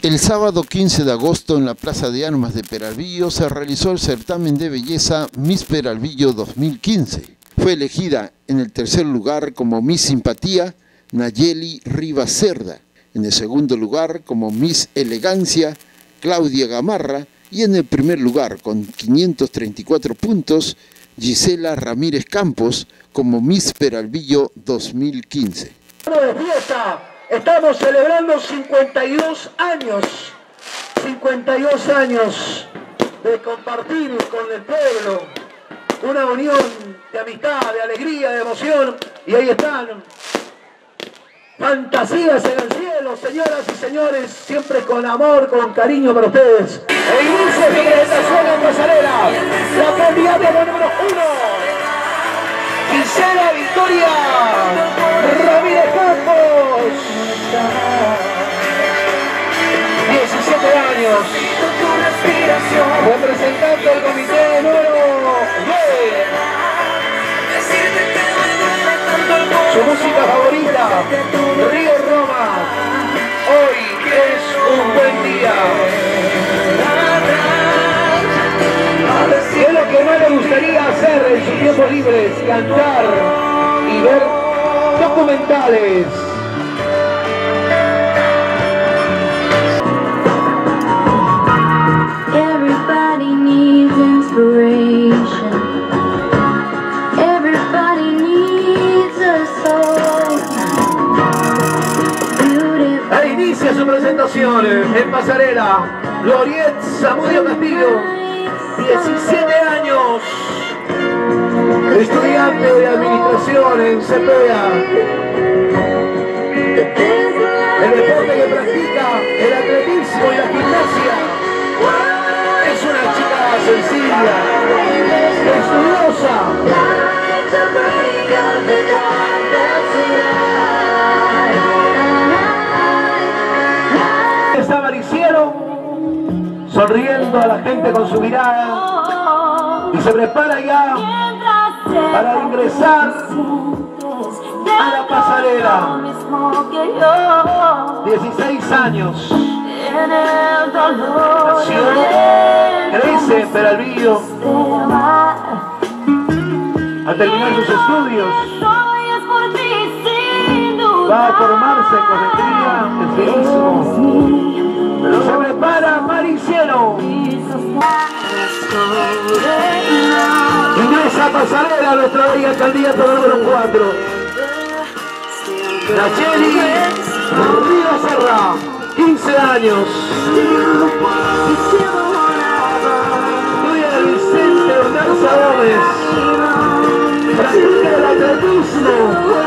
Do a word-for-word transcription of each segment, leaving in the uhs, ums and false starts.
El sábado quince de agosto en la Plaza de Armas de Peralvillo se realizó el certamen de belleza Miss Peralvillo dos mil quince. Fue elegida en el tercer lugar como Miss Simpatía Nayeli Rivas Cerda, en el segundo lugar como Miss Elegancia Claudia Gamarra y en el primer lugar con quinientos treinta y cuatro puntos Gisela Ramírez Campos como Miss Peralvillo dos mil quince. De fiesta. Estamos celebrando cincuenta y dos años, cincuenta y dos años de compartir con el pueblo una unión de amistad, de alegría, de emoción. Y ahí están, fantasías en el cielo, señoras y señores, siempre con amor, con cariño para ustedes. E inicia su presentación en pasarela, la candidata número uno, Gisela Victoria Ramírez Campos, diecisiete años, representante del comité número nueve. Su música favorita, Río Roma. Hoy es un buen día. ¿Qué es lo que más le gustaría hacer en sus tiempos libres? Cantar y ver documentales. Everybody needs inspiration. Everybody needs a soul. Ahí inicia su presentación en pasarela. Gloriet Zamudio Castillo, diecisiete años, estudiante de administración en CEPEA. El deporte que practica, el atletismo y la gimnasia. Es una chica sencilla, estudiosa. Está Maricielo, sonriendo a la gente con su mirada, y se prepara ya para ingresar a la pasarela. dieciséis años. Nació, crece en Peralvillo. Al terminar sus estudios, va a formarse en cosmetría, es bellísimo. Pero se prepara Maricielo. Ingresa a pasarela nuestra bella candidata número cuatro. Nayeli Rivas Cerda, quince años. Estudia el Vicente Ordanza Gómez. Practica el atletismo.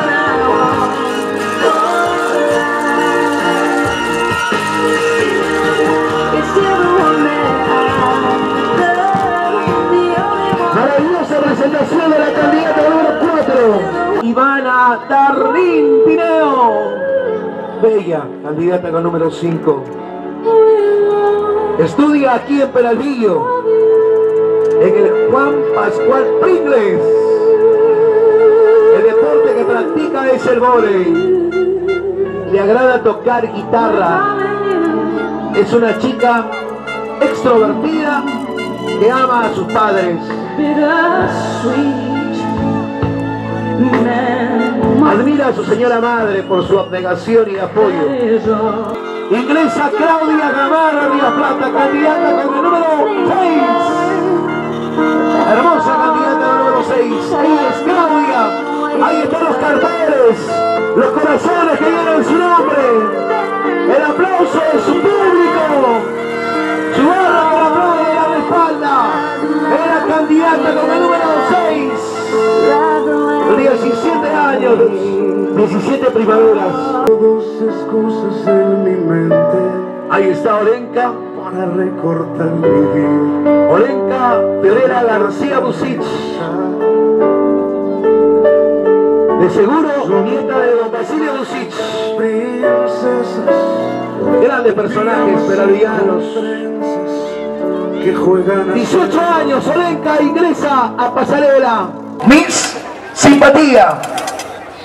Maravillosa presentación de la candidata número cuatro, Ivana Darlín Pineo. Bella candidata con número cinco. Estudia aquí en Peralvillo, en el Juan Pascual Pringles. El deporte que practica es el vóley. Le agrada tocar guitarra. Es una chica extrovertida que ama a sus padres. Admira a su señora madre por su abnegación y apoyo. Ingresa Claudia Gamarra Ríos Plata, candidata con el número seis. Hermosa candidata número seis. Ahí es Claudia. Ahí están los carteles, los corazones que llevan su nombre. El aplauso de su público. Su barra que la aplaude de la respalda. Era candidata con el número seis. diecisiete años, diecisiete primaveras. Dos excusas en mi mente. Ahí está Olenka. Para recortar mi vida. Olenka Ferreira García Busich. De seguro, nieta de don Basilio Busich. Grandes personajes peralvillanos. Que juegan dieciocho años, Olenka ingresa a pasarela. Miss Simpatía.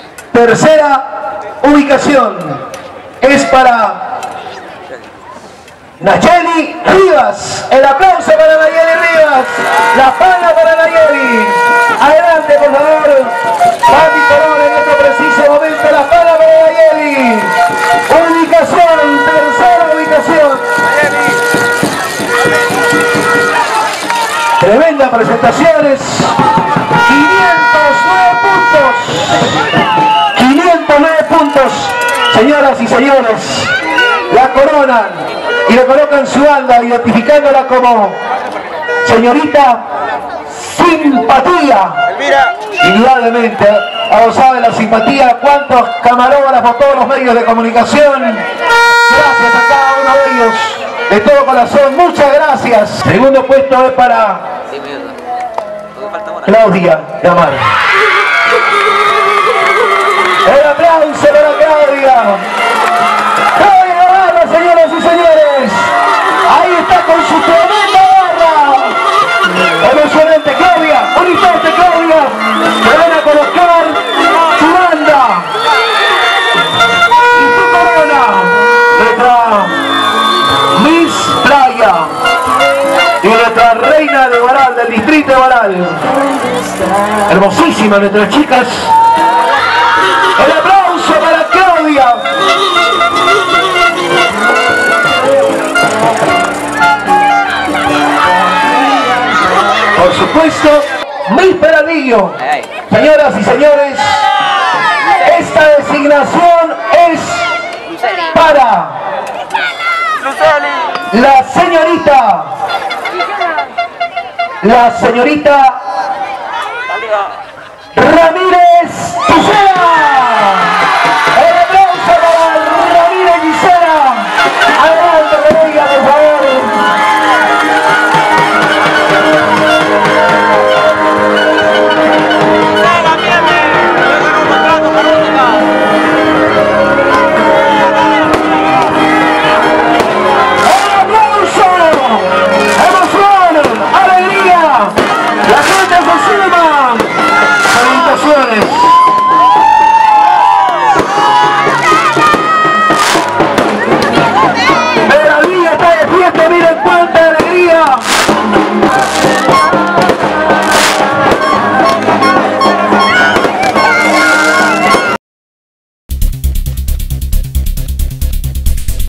Tercera ubicación. Es para Nayeli Rivas. El aplauso para Nayeli Rivas. La pala para Nayeli. Adelante, por favor. Bambi Colón en este preciso momento. La pala para Nayeli. Ubicación, tercera ubicación. Tremenda presentaciones. quinientos nueve puntos. quinientos nueve puntos. Señoras y señores, la coronan y le colocan su banda, identificándola como señorita Simpatía. Indudablemente ha gozado de la simpatía. Cuántos camarógrafos, todos los medios de comunicación. Gracias a cada uno de ellos, de todo corazón, muchas gracias. Segundo puesto es para Claudia Gamar. El aplauso para Claudia. Claudia Gamar, señoras y señores. Ahí está con su tremenda barra. Emocionante, Claudia. Un instante, Claudia. Te van a colocar tu banda y tu corona. Letra Miss Playa y nuestra reina de Baral, del distrito de Baral. Hermosísimas nuestras chicas. El aplauso para Claudia. Por supuesto, Miss Peralvillo. Señoras y señores, esta designación es para la señorita, la señorita